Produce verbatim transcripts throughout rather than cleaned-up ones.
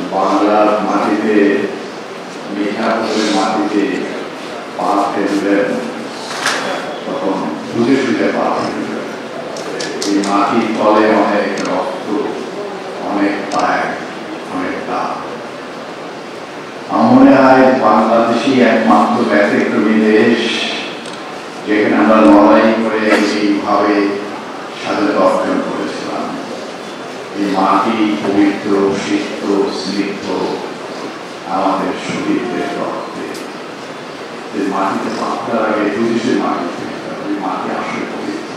বাংলার মাটিতে মিঠাপুরের মাটিতে পা ফেলবেন তখন বুঝে সুঝে পা ফেলবেন। এই মাটির তলে অনেক রক্ত, অনেক ত্যাগ, অনেক দাম। আমার মনে হয় বাংলাদেশই একমাত্র ব্যতিক্রমী দেশ যেখানে আমরা লড়াই করে এইভাবে স্বাধীনতা অর্জন করেছিলাম। এই মাটি পবিত্র, সিক্ত, স্নিগ্ধ, আমাদের শহীদদের রক্তে। এই মাটিতে পাত্রার আগে দুইশে মাটি, ওই মাটি আসলে পবিত্র।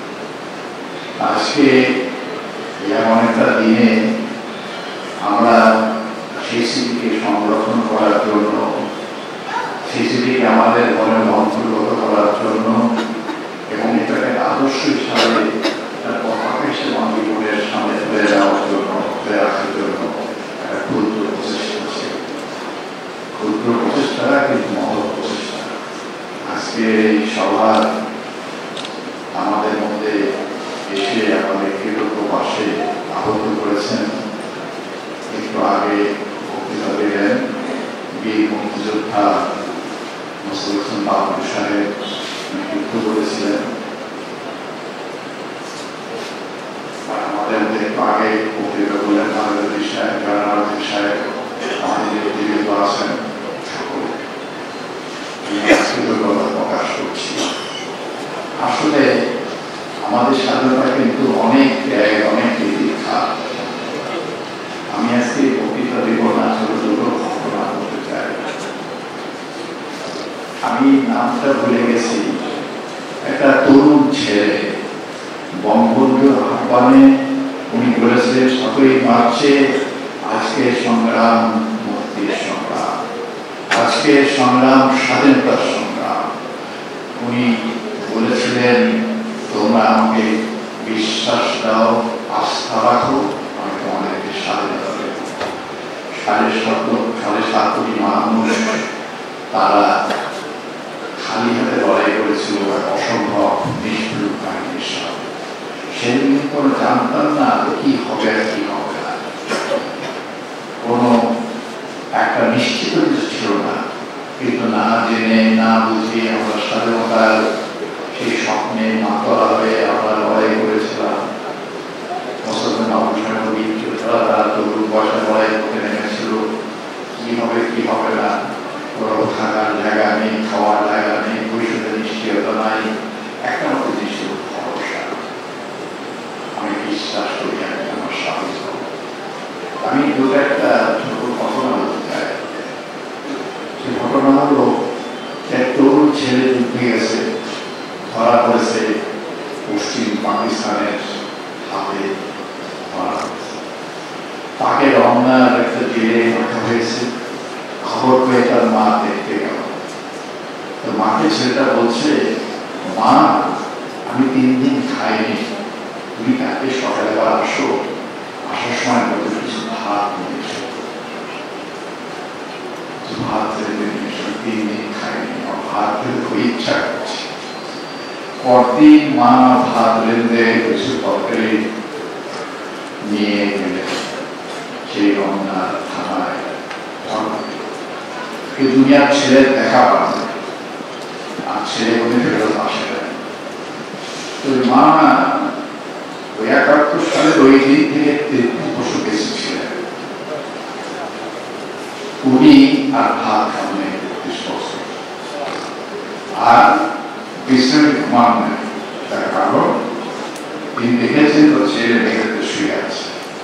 আজকে এমন একটা দিনে আমরা সেই স্মৃতিকে সংরক্ষণ করার জন্য, সেই স্মৃতিকে আমাদের মনে অন্তর্গত করার জন্য এবং এটাকে আদর্শ হিসাবে তার পতাকা হিসেবে আমাদের জীবনের সামনে ধরে যাওয়ার জন্য, ধরে রাখার জন্য একটা ক্ষুদ্র প্রচেষ্টা ছিল। ক্ষুদ্র প্রচেষ্টা কিন্তু মহৎ প্রচেষ্টা। আজকে এই সভার আমাদের মধ্যে এসে আমাদের কৃতজ্ঞ পাশে আহত করেছেন। একটু আগে বক্তৃতা দিলেন বীর মুক্তিযোদ্ধা মোস্তফা হোসেন বাবু সাহেব, যুদ্ধ করেছিলেন। আমাদের মধ্যে একটু আগে বক্তৃতা করলেন বাংলাদেশ সাহেব, জয়নারায়ণ সাহেব, আমাদের জীবিত আছেন সকলে। কৃতজ্ঞতা প্রকাশ করছি। আসলে আমাদের স্বাধীনতা কিন্তু অনেক ত্যাগ, অনেক দীক্ষা। আমি আজকে বক্তৃতা দেব না, ছোট ছোট ঘটনা বলতে চাই। আমি নামটা ভুলে গেছি। একটা তরুণ ছেলে বঙ্গবন্ধুর আহ্বানে উনি বলেছিলেন সতেরোই মার্চে আজকে সংগ্রাম মুক্তির সংগ্রাম, আজকে সংগ্রাম স্বাধীনতার সংগ্রাম। উনি বলেছিলেন তোমরা আমাকে বিশ্বাস দাও, আস্থা রাখো, আমি তোমাদেরকে স্বাধীনতা দেব। সাড়ে সাত সাড়ে সাত কোটি মানুষ তারা খালি হাতে লড়াই করেছিল অসম্ভব নিষ্ঠুর বাহিনীর সাথে। সেদিন কোনো জানতাম না কি হবে আর কি হবে না, কোনো একটা নিশ্চিত কিছু ছিল না। কিন্তু না জেনে না বুঝে আমরা স্বাধীনতার সেই স্বপ্নে মাতলা হয়ে আমরা লড়াই করেছিলাম। মুসলমান তারা তরুণ বয়সে লড়াই করতে নেমেছিল। কি হবে কি হবে না, কোথাও থাকার জায়গা নেই, খাওয়ার জায়গা নেই, ভবিষ্যতের নিশ্চয়তা নাই, একটা মতো জিনিস ভরসা। আমি বিশ্বাস করি আমি আমার স্বামী। আমি দুটো একটা ছোট ঘটনা বলতে চাই। সেই ঘটনা হলো এক তরুণ ছেলে যুদ্ধে গেছে, ধরা পড়েছে পশ্চিম পাকিস্তানের হাতে, ধরা পড়েছে। তাকে রমনার একটা জেলে রাখা হয়েছে। খবর পেয়ে তার মা দেখতে গেল। তো মাকে ছেলেটা বলছে, মা আমি তিন দিন খাইনি, তুমি কালকে সকালে আবার আসো, আসার সময় বলতে কিছু ভাত নিয়ে এসো, ভাত রেখে নিয়ে এসো। তিন দিন খাইনি, ভাত খেতে খুব ইচ্ছা করছে। পরদিন মা ভাত রেঁধে কিছু তরকারি নিয়ে গেলে সেই রমনার থানায়। দুনিয়ার ছেলে দেখা পাচ্ছে আর ছেলে মনে ফেরত আসে না। তো মা ওই একাত্তর সালের ওই দিন থেকে তেত্রিশ বছর বেঁচে ছিলেন। উনি আর ভাত খাবেন তেত্রিশ বছর, আর বিশ্রামে ঘুমান নেই। তার কারণ তিনি দেখেছেন তো ছেলে মেয়েদের শুয়ে আছে।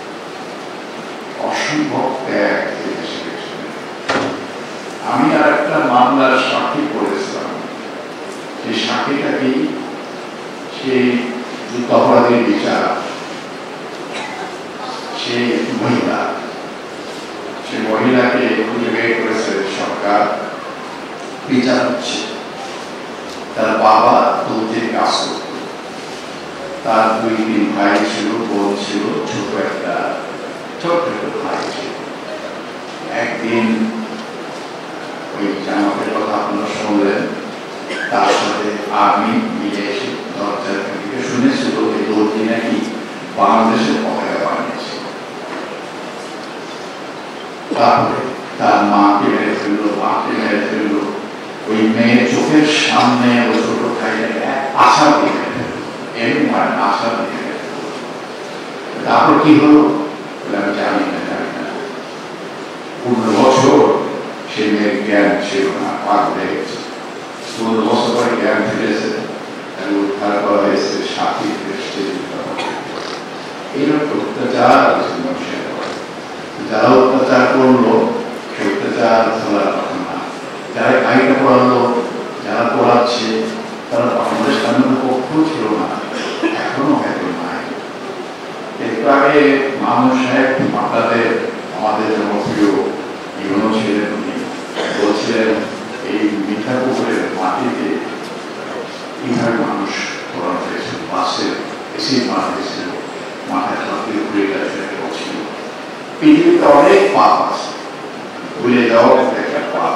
অসম্ভব ত্যাগ। আমি আর একটা মামলার সাক্ষী করেছিলাম। সেই সাক্ষীটা কি, সেই যুদ্ধাপরাধীর বিচার, সেই মহিলা, সেই মহিলাকে খুঁজে বের করেছে সরকার, বিচার হচ্ছে। তার বাবা দুধের কাজ করত, তার দুই তিন ভাই ছিল, বোন ছিল, ছোট একটা ছোট্ট একটা ভাই ছিল। একদিন ওই জামাতের কথা আপনারা শুনলেন, তার সাথে আমি মিলে এসে দরজার থেকে শুনেছিল এই দৌড়টি নাকি বাংলাদেশের পতাকা বানিয়েছে। সামনে ও ছোট ভাইটাকে আশা দিয়ে এরকম হয় আশা দিয়ে তারপর কি হলো আমি জানি না জানি না পনেরো বছর সে মেয়ের জ্ঞান ছিল না পাক হয়ে গেছে পনেরো বছর পরে জ্ঞান ফিরেছে তাকে উদ্ধার করা হয়েছে সাথী এইরকম অত্যাচার মানুষের যারা অত্যাচার করলো সে অত্যাচার চলার কথা না যারা গাড়িটা পড়ালো যারা পড়াচ্ছে তারা আমাদের সামনে পক্ষ ছিল না এখনো হয়তো নাই একটু আগে মানুষ আপনাদের আমাদের জনপ্রিয় জীবন ছিলেন উনি বলছিলেন এই মিঠা পুকুরের মাটিতে এইভাবে মানুষ পড়ানো হয়েছিল বাসে এসে মারা হয়েছিল মাথায় সবকে ঘুরে গেছে বলছিল পৃথিবীতে অনেক পাপ আছে ভুলে যাওয়া একটা পাপ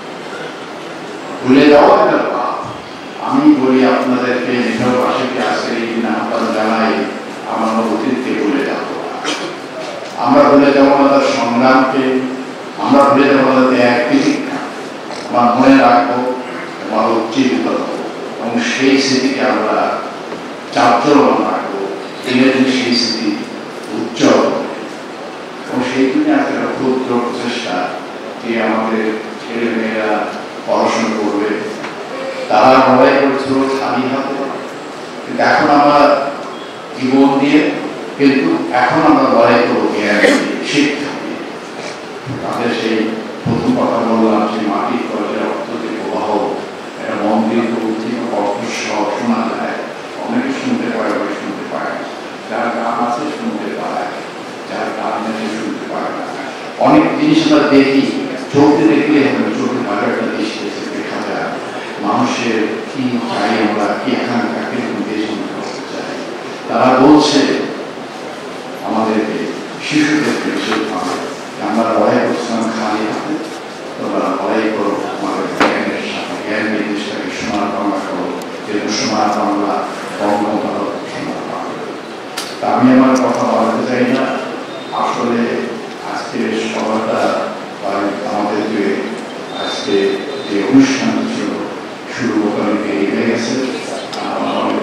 ভুলে যাওয়া একটা পাপ আমি বলি আপনাদেরকে নির্ভরবাসীকে আজকে এই দিন আহ্বান জানাই আমার অতীতকে ভুলে যাব আমরা ভুলে যাবো না তার সংগ্রামকে আমরা ভুলে যাবো না ত্যাগ তিতিক্ষা আমার মনে রাখবো আমার উজ্জীবিত হবো এবং সেই স্মৃতিকে আমরা চাঞ্চল্যমান রাখবো দিনের দিন সেই স্মৃতি উজ্জ্বল এবং সেই দিনে আজকে একটা ক্ষুদ্র প্রচেষ্টা যে আমাদের ছেলে মেয়েরা পড়াশোনা করবে তারা লড়াই করেছিল খালি হাতে কিন্তু এখন আমরা জীবন দিয়ে কিন্তু এখন আমরা লড়াই করবো জ্ঞান দিয়ে শিক্ষা দিয়ে তাদের সেই প্রথম কথা বললাম সেই মাটির কলেজের অর্থনৈতিক প্রবাহ একটা মন্দির বুদ্ধি অর্থ সব শোনা যায় অনেকে শুনতে পারে অনেকে শুনতে পায় না যার গান আছে শুনতে পায় যার গান আছে শুনতে পায় না অনেক জিনিস আমরা দেখি চোখে দেখলে হবে চোখে ভালো একটা দেশ দেখা যায় মানুষের কি চাই আমরা কি এখানকার কিরকম দেশ আমরা করতে চাই তারা বলছে আমাদেরকে শিশুদেরকে সেইভাবে আমরা লড়াই করছিলাম খালি হাতে তোমরা লড়াই করো আমাদের জ্ঞানের সাথে জ্ঞান নির্দেশটাকে সোনার বাংলা করো যেহেতু সোনার বাংলা বঙ্গভারত সোনার বাংলা তা আমি আমার কথা বলতে চাই না আসলে আজকের সভাটা আমাদের যে আজকে যে অনুষ্ঠান ছিল শুরু করে বেরিয়ে গেছে আমার অনেক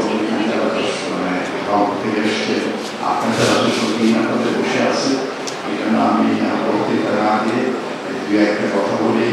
থেকে এসছে আপনাদের আপনাদের বসে আছে এই জন্য আমি বক্তৃতা না দিয়ে দু একটা কথা বলি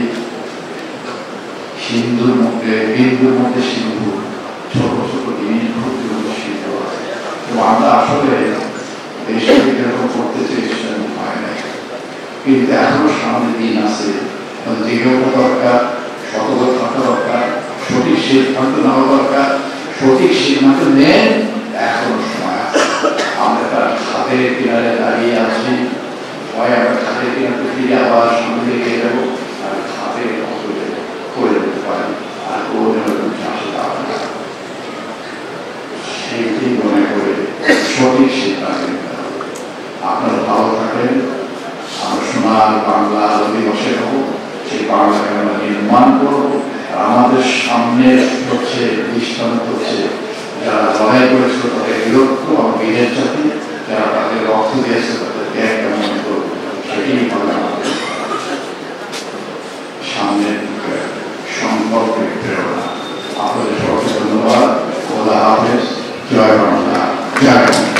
সিন্ধুর মধ্যে বিন্দুর মধ্যে সিন্ধু ছোট ছোট জিনিস ভর্তি মধ্যে সিন্ধু আছে তো আমরা আসলে দেশে যেরকম করতে চেয়েছিলাম হয় নাই কিন্তু এখনো সামনে দিন আছে দৃঢ়তা দরকার সতর্ক থাকা দরকার সঠিক সিদ্ধান্ত নেওয়া দরকার সঠিক সিদ্ধান্ত নেন এখনো সময় আছে আমরা তার খাতের কিনারে দাঁড়িয়ে আছি হয় আমরা খাতের কিনারে ফিরে আবার সামনে এগিয়ে যাবো আর খাতের অন্তরে করে দিতে পারি আর ওদের সেইটি মনে করে সঠিক সিদ্ধান্ত নিতে হবে আপনারা ভালো থাকেন আমরা সোনার বাংলা দিবসে হবো সেই বাংলাকে আমরা নির্মাণ করবো আর আমাদের সামনে হচ্ছে দৃষ্টান্ত হচ্ছে যারা লড়াই করেছিল তাদের বিরক্ত এবং বীরের জাতি যারা তাদের রক্ত দিয়েছে তাদের ত্যাগ কেমন করবো সেটি হবে আমাদের সামনের সম্পর্কের প্রেরণা আপনাদের সবাইকে ধন্যবাদ খোদা হাফেজ জয় বাংলা জয় বাংলা